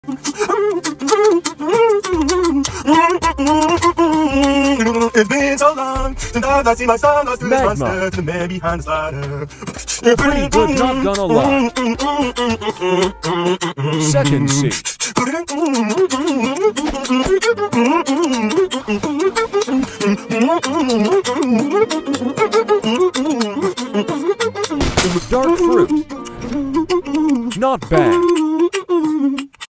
It's been so long since I see my son lost to the monster to the man behind the slider. Pretty good, not gonna lie. Second seat. Dark fruit. Not bad.